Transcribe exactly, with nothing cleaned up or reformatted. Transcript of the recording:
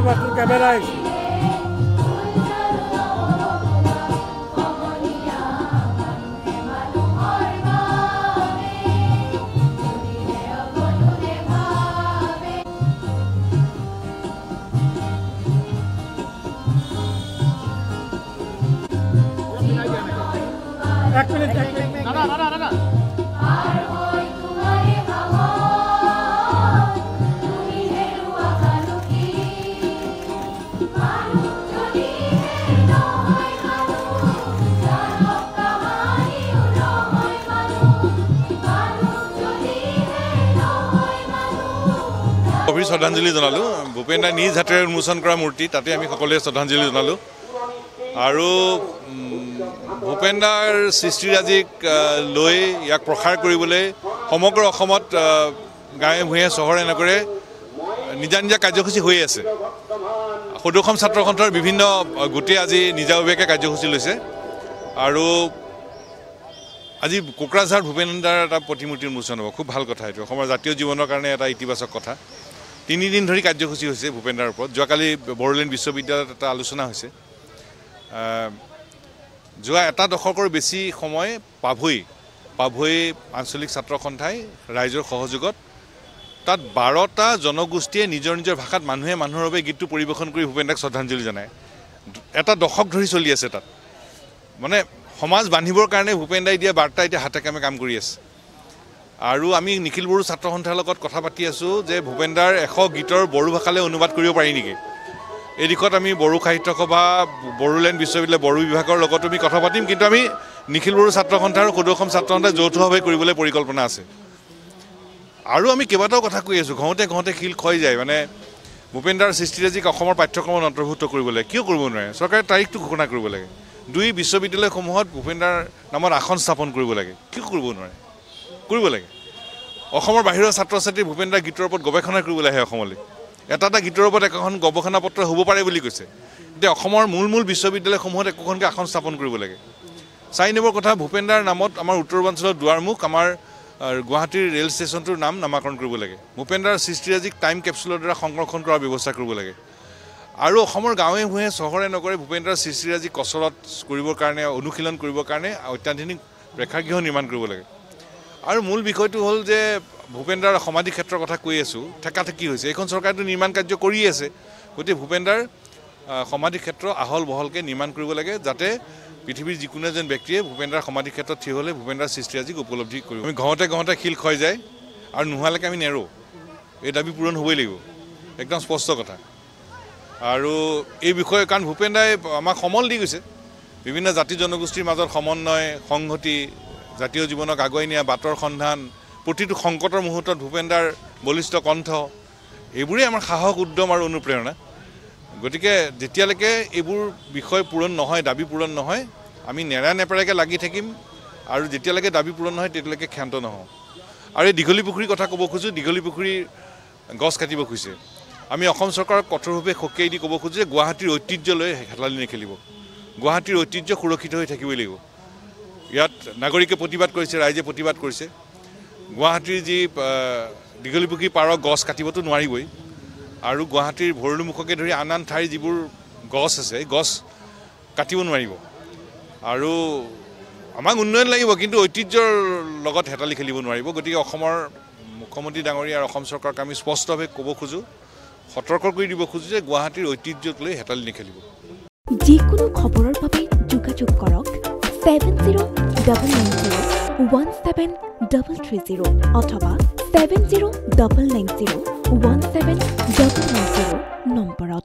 বাটুৰ camera আহিছে এক minute এক মিনিট না না না না গভীৰ শ্ৰদ্ধাঞ্জলি জনালোঁ ভূপেন দাই নিজ হাতেৰে উন্মোচন কৰা মূৰ্তি তাতে আমি সকলোৱে শ্ৰদ্ধাঞ্জলি জনালোঁ আৰু ভূপেন দাৰ সৃষ্টিৰাজিক লৈ ইয়াক প্ৰসাৰ কৰিবলৈ সমগ্ৰ অসমত গাঁৱে ভূঞে চহৰে নগৰে নিজা নিজা কাৰ্যসূচী হৈ আছে সদৌ অসম ছাত্ৰ সন্থাৰ বিভিন্ন গোটে আজি নিজাববীয়াকৈ কাৰ্যসূচী লৈছে আৰু আজি কোকৰাঝাৰ ভূপেন দাৰ এটা প্ৰতিমূৰ্তি উন্মোচন হ'ব খুব ভাল কথা এইটো অসমৰ জাতীয় জীৱনৰ কাৰণে এটা ইতিবাচক কথা তিনিদিন ধৰি কাৰ্যসূচী হৈছে ভূপেন দাৰ ওপৰত যোৱাকালি বড়োলেণ্ড বিশ্ববিদ্যালয়ত এটা আলোচনা হৈছে যোৱা এটা দশকৰ বেছি সময় পাভৈ পাভৈ আঞ্চলিক ছাত্ৰ সন্থাই ৰাইজৰ সহযোগত তাত বাৰটা জনগোষ্ঠীয়ে নিজৰ নিজৰ ভাষাত মানুহে মানুহৰ বাবে গীতটো পৰিৱেশন কৰি ভূপেন দাক শ্ৰদ্ধাঞ্জলি জনায় এটা দশক ধৰি চলি আছে তাত মানে সমাজ বান্ধিবৰ কাৰণে ভূপেন দাই দিয়া বাৰ্তা এতিয়া হাতে কামে কাম কৰি আছে আৰু আমি নিখিল বড়ো ছাত্ৰ সন্থাৰ লগত কথা পাতি আছোঁ যে ভূপেন দাৰ এশ গীতৰ বড়ো ভাষালৈ অনুবাদ কৰিব পাৰি নেকি এই দিশত আমি বড়ো সাহিত্য সভা বড়োলেণ্ড বিশ্ববিদ্যালয় বড়ো বিভাগৰ লগত আমি কথা পাতিম কিন্তু আমি নিখিল বড়ো ছাত্ৰ সন্থা আৰু সদৌ অসম ছাত্ৰ সন্থাই যৌথভাৱে কৰিবলৈ পৰিকল্পনা আছে আৰু আমি কেইবাটাও কথা কৈ আছোঁ ঘৰতে ঘৰতে শিল ক্ষয় যায় মানে ভূপেন দাৰ সৃষ্টিৰাজিক অসমৰ পাঠ্যক্ৰমত অন্তৰ্ভুক্ত কৰিব লাগে কিয় কৰিব নোৱাৰে চৰকাৰে তাৰিখটো ঘোষণা কৰিব লাগে দুই বিশ্ববিদ্যালয়সমূহত ভূপেন দাৰ নামত আসন স্থাপন কৰিব লাগে কিয় কৰিব নোৱাৰে কৰিব লাগে অসমৰ বাহিৰৰ ছাত্ৰ ছাত্ৰী ভূপেন দাৰ গীতৰ ওপৰত গৱেষণা কৰিবলৈ আহে অসমলৈ এটা এটা গীতৰ ওপৰত এখন গৱেষণা পত্ৰ হ'ব পাৰে বুলি কৈছে এতিয়া অসমৰ মূল মূল বিশ্ববিদ্যালয়সমূহত একোখনকৈ আসন স্থাপন কৰিব লাগে চাৰি নম্বৰ কথা ভূপেন দাৰ নামত আমাৰ উত্তৰ পূৰ্বাঞ্চলৰ দুৱাৰমুখ আমাৰ গুৱাহাটীৰ ৰেল ষ্টেচনটোৰ নাম নামাকৰণ কৰিব লাগে ভূপেন দাৰ সৃষ্টিৰাজিক টাইম কেপচুলৰ দ্বাৰা সংৰক্ষণ কৰাৰ ব্যৱস্থা কৰিব লাগে আৰু অসমৰ গাঁৱে ভূঞে চহৰে নগৰে ভূপেন দাৰ সৃষ্টিৰাজি কচৰত কৰিবৰ কাৰণে অনুশীলন কৰিবৰ কাৰণে অত্যাধুনিক প্ৰেক্ষাগৃহ নিৰ্মাণ কৰিব লাগে আৰু মূল বিষয়টো হ'ল যে ভূপেন দাৰ সমাধি ক্ষেত্ৰৰ কথা কৈ আছোঁ ঠেকাঠেকি হৈছে এইখন চৰকাৰেতো নিৰ্মাণ কাৰ্য কৰি আছে গতিকে ভূপেন দাৰ সমাধি ক্ষেত্ৰ আহল বহলকৈ নিৰ্মাণ কৰিব লাগে যাতে পৃথিৱীৰ যিকোনো এজন ব্যক্তিয়ে ভূপেন দাৰ সমাধি ক্ষেত্ৰত থিয় হ'লে ভূপেন দাৰ সৃষ্টিৰাজিক উপলব্ধি কৰিব আমি ঘৰতে ঘৰতে শিল ক্ষয় যায় আৰু নোহোৱালৈকে আমি নেৰোঁ এই দাবী পূৰণ হ'বই লাগিব একদম স্পষ্ট কথা আৰু এই বিষয়ে কাৰণ ভূপেন দাই আমাক সমল দি গৈছে বিভিন্ন জাতি জনগোষ্ঠীৰ মাজত সমন্বয় সংহতি জাতীয় জীৱনক আগুৱাই নিয়া বাটৰ সন্ধান প্ৰতিটো সংকটৰ মুহূৰ্তত ভূপেন দাৰ বলিষ্ঠ কণ্ঠ এইবোৰেই আমাৰ সাহস উদ্যম আৰু অনুপ্ৰেৰণা গতিকে যেতিয়ালৈকে এইবোৰ বিষয় পূৰণ নহয় দাবী পূৰণ নহয় আমি নেৰা নেপেৰাকৈ লাগি থাকিম আৰু যেতিয়ালৈকে দাবী পূৰণ নহয় তেতিয়ালৈকে ক্ষান্ত নহওঁ আৰু এই দীঘলী পুখুৰীৰ কথা ক'ব খোজোঁ দীঘলী পুখুৰীৰ গছ কাটিব খুজিছে আমি অসম চৰকাৰক কঠোৰভাৱে সকীয়াই দি ক'ব খোজোঁ যে গুৱাহাটীৰ ঐতিহ্যলৈ হেতালি নেখেলিব গুৱাহাটীৰ ঐতিহ্য সুৰক্ষিত হৈ থাকিবই লাগিব ইয়াত নাগৰিকে প্ৰতিবাদ কৰিছে ৰাইজে প্ৰতিবাদ কৰিছে গুৱাহাটীৰ যি দীঘলী পুখুৰী পাৰৰ গছ কাটিবতো নোৱাৰিবই আৰু গুৱাহাটীৰ ভৰলুমুখকে ধৰি আন আন ঠাইৰ যিবোৰ গছ আছে গছ কাটিব নোৱাৰিব আৰু আমাক উন্নয়ন লাগিব কিন্তু ঐতিহ্যৰ লগত হেতালি খেলিব নোৱাৰিব গতিকে অসমৰ মুখ্যমন্ত্ৰী ডাঙৰীয়া আৰু অসম চৰকাৰক আমি স্পষ্টভাৱে ক'ব খোজোঁ সতৰ্ক কৰি দিব খোজোঁ যে গুৱাহাটীৰ ঐতিহ্যক লৈ হেতালি নেখেলিব যিকোনো খবৰৰ বাবে যোগাযোগ কৰক seven zero' double nine zero' one seven double three zero' অথবা seven zero' double nine zero' one seven double nine zero' নম্বৰত